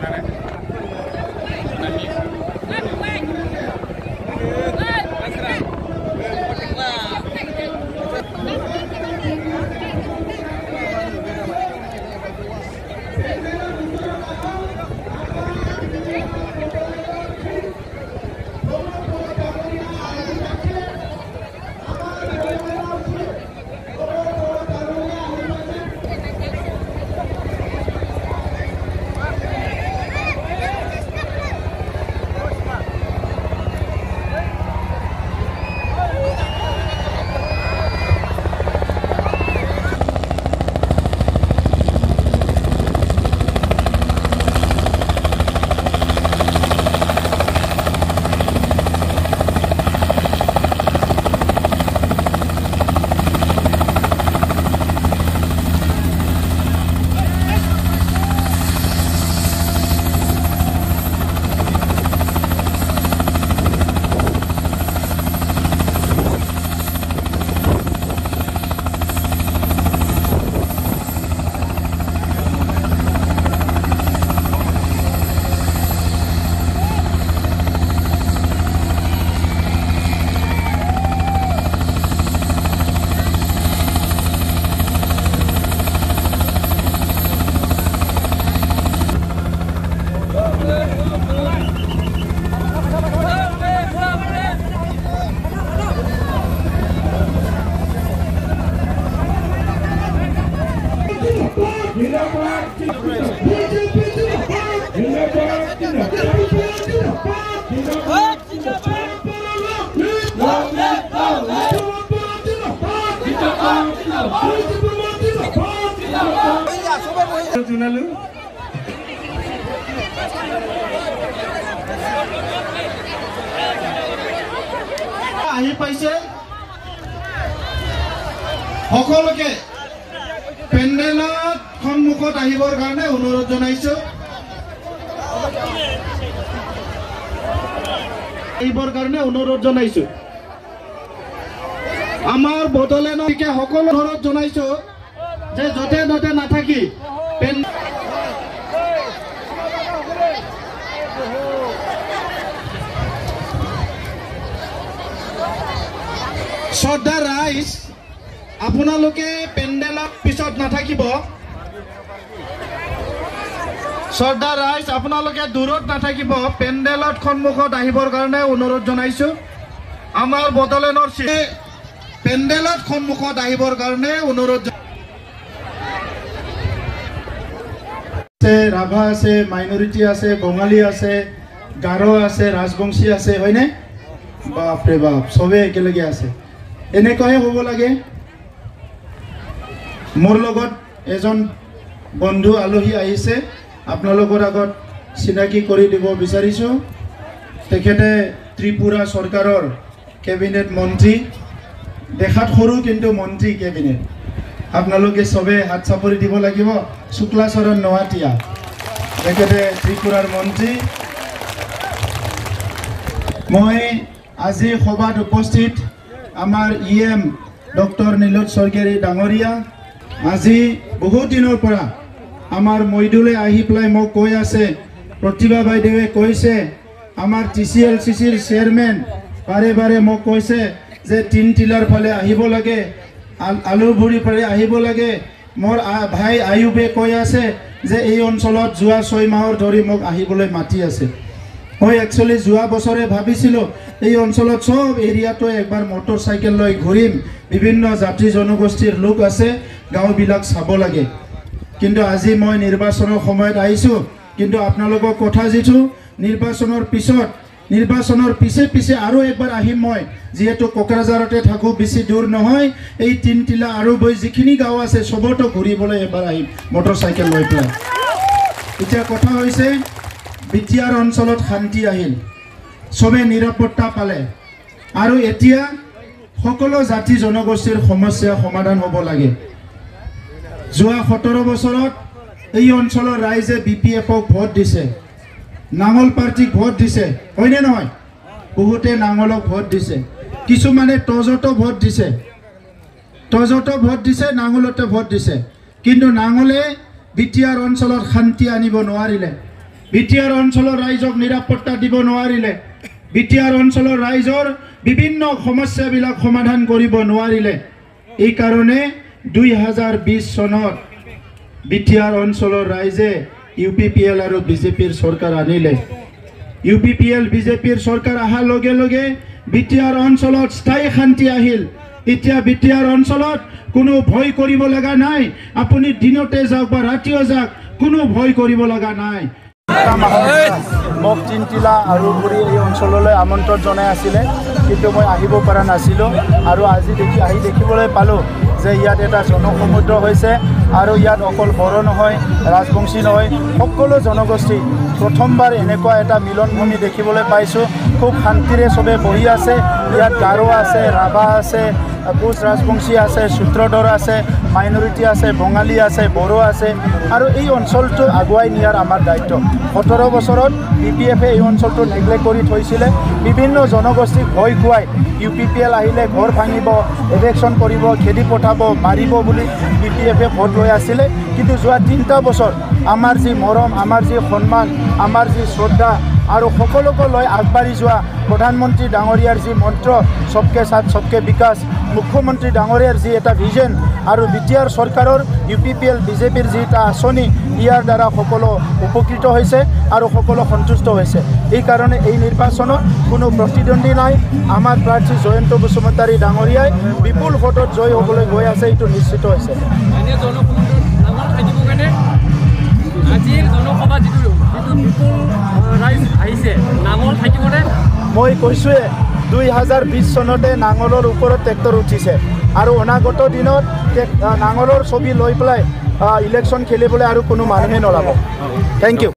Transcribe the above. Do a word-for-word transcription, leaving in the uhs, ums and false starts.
জুনালো আহি পাইছে সকলোকে পেন্ডেলত সন্মুখত আহিবৰ কাৰণে অনুৰোধ জনাইছো এইবৰ কাৰণে অনুৰোধ জনাইছো আমাৰ বদলেনকে সকলো অনুৰোধ জনাইছো যে যতে ততে নাথাকি শ্ৰদ্ধা ৰাইজ আপোনালোকে পেন্ডেলত পিছত নাথাকিব শ্ৰদ্ধা ৰাইজ আপোনালোকে দূৰত নাথাকিব পেন্ডেলত সন্মুখত আহিবৰ কাৰণে অনুৰোধ জনাইছো আমাৰ বদলেনৰ পেন্ডেলত সন্মুখত আহিবৰ কাৰণে অনুৰোধ ৰাভা আছে মাইনৰিটি আছে বঙালী আছে গাৰো আছে ৰাজবংশী আছে হয়নে বাপৰে বাপ সবে একেলগে আছে এনেকৈ হ'ব লাগে মোৰ লগত এজন বন্ধু আলহী আহিছে আপোনালোকৰ আগত চিনাকি কৰি দিব বিচাৰিছো তেখেতে ত্ৰিপুৰা চৰকাৰৰ কেবিনেট মন্ত্ৰী দেখাত সৰু কিন্তু মন্ত্ৰী কেবিনেট আপোনালোকে সবে হাত চাপৰি দিব লাগিব শুক্লাচৰণ নৱাটিয়া তেখেতে ত্ৰিপুৰাৰ মন্ত্ৰী মই আজি সভাত উপস্থিত আমাৰ ইএম ডক্টৰ নীলোৎ স্বৰ্গেৰী ডাঙৰীয়া আজি বহুত দিনৰ পৰা আমাৰ মইদুলে আহি পেলাই মোক কৈ আছে প্ৰতিভা বাইদেৱে কৈছে আমাৰ টিচিএল চিচিৰ চেয়াৰমেন বাৰে বাৰে মোক কৈছে যে তিনটিলাৰ ফালে আহিব লাগে আলুভুৰি ফালে আহিব লাগে মোৰ ভাই আয়ুবে কৈ আছে যে এই অঞ্চলত যোৱা ছয় মাহৰ ধৰি মোক আহিবলৈ মাতি আছে মই একচুয়ালি যোৱা বছৰে ভাবিছিলো এই অঞ্চলত সব এৰিয়াটো একবাৰ মোটৰ সাইকেল লৈ ঘূৰিম বিভিন্ন জাতি জনগোষ্ঠীৰ লোক আছে গাঁওবিলাক চাব লাগে কিন্তু আজি মই নিৰ্বাচনৰ সময়ত আহিছো কিন্তু আপোনালোকক কথা দিছো নিৰ্বাচনৰ পিছত নিৰ্বাচনৰ পিছে পিছে আৰু একবাৰ আহিম মই যেহেতু কোকৰাঝাৰতে থাকো বেছি দূৰ নহয় এই তিনটিলা আৰু বৈ যিখিনি গাঁও আছে সবতো ঘূৰিবলৈ এবাৰ আহিম মোটৰ সাইকেল লৈ পেলাই এতিয়া কথা হৈছে বিটিয়াৰ অঞ্চলত শান্তি আহিল সবে নিৰাপত্তা পালে আৰু এতিয়া সকলো জাতি জনগোষ্ঠীৰ সমস্যা সমাধান হ'ব লাগে যোৱা সতৰ বছৰত এই অঞ্চলৰ ৰাইজে বিপিএফক ভোট দিছে নাঙল পাৰ্টিক ভোট দিছে হয়নে নহয় বহুতে নাঙলক ভোট দিছে কিছুমানে তজতো ভোট দিছে তজতো ভোট দিছে নাঙলতে ভোট দিছে কিন্তু নাঙলে বিটিয়াৰ অঞ্চলত শান্তি আনিব নোৱাৰিলে বিটিআর অঞ্চলৰ ৰাইজক নিৰাপত্তা দিব নোৱাৰিলে, বিটিআর অঞ্চলৰ ৰাইজৰ বিভিন্ন সমস্যাবিলাক সমাধান কৰিব নোৱাৰিলে। এই কাৰণে দুই হাজাৰ বিশ চনত বিটিআর অঞ্চলৰ ৰাইজে ইউ পি পি এল আৰু বিজেপিৰ চৰকাৰ আনিলে। ইউ পি পি এল বিজেপিৰ চৰকাৰ অহাৰ লগে লগে বিটিআর অঞ্চলত স্থায়ী শান্তি আহিল। এতিয়া বিটিআর অঞ্চলত কোনো ভয় কৰিব লগা নাই, আপুনি দিনতে যাওক বা ৰাতিও যাওক, কোনো ভয় কৰিব লগা নাই। মোক চিন্তিলা আৰু পুৰী এই অঞ্চললৈ আমন্ত্ৰণ জনাই আছিলে, কিন্তু মই আহিব পৰা নাছিলোঁ। আৰু আজি দেখি আহি দেখিবলৈ পালোঁ যে ইয়াত এটা জনসমুদ্ৰ হৈছে আৰু ইয়াত অকল বড়ো নহয়, ৰাজবংশী নহয়, সকলো জনগোষ্ঠী প্ৰথমবাৰ এনেকুৱা এটা মিলনভূমি দেখিবলৈ পাইছোঁ। খুব শান্তিৰে চবে বহি আছে। ইয়াত গাৰো আছে, ৰাভা আছে, কোচ ৰাজবংশী আছে, সূত্ৰধৰ আছে, মাইনৰিটি আছে, বঙালী আছে, বড়ো আছে। আৰু এই অঞ্চলটো আগুৱাই নিয়াৰ আমাৰ দায়িত্ব। সোতৰ বছৰত বি পি এফে এই অঞ্চলটো নেগলেক্ট কৰি থৈছিলে। বিভিন্ন জনগোষ্ঠীক ভয় খুৱাই ইউ পি পি এল আহিলে ঘৰ ভাঙিব, ইলেকশ্যন কৰিব, খেদি পঠাব, মাৰিব বুলি বি পি এফে ভোট লৈ আছিলে। কিন্তু যোৱা তিনিটা বছৰ আমাৰ যি মৰম, আমাৰ যি সন্মান, আমাৰ যি শ্ৰদ্ধা আৰু সকলোকে লৈ আগবাঢ়ি যোৱা প্ৰধানমন্ত্ৰী ডাঙৰীয়াৰ যি মন্ত্ৰ সবকে সাথ সবকে বিকাশ, মুখ্যমন্ত্ৰী ডাঙৰীয়াৰ যি এটা ভিজন আৰু বিটিআৰ চৰকাৰৰ ইউ পি পি এল বিজেপিৰ যি এটা আঁচনি, ইয়াৰ দ্বাৰা সকলো উপকৃত হৈছে আৰু সকলো সন্তুষ্ট হৈছে। এইকাৰণে এই নিৰ্বাচনত কোনো প্ৰতিদ্বন্দ্বী নাই। আমাৰ প্ৰাৰ্থী জয়ন্ত বসুমতাৰী ডাঙৰীয়াই বিপুল ভোটত জয় হ'বলৈ গৈ আছে, এইটো নিশ্চিত হৈছে। আজিৰ জনসভা যিটো যিটো বিপুল ৰাইজ আহিছে, নাঙল থাকিবনে? মই কৈছোঁৱে, দুই হাজাৰ বিশ চনতে নাঙলৰ ওপৰত ট্ৰেক্টৰ উঠিছে আৰু অনাগত দিনত নাঙলৰ ছবি লৈ পেলাই ইলেকশ্যন খেলিবলৈ আৰু কোনো মানুহে নলাব। Thank U.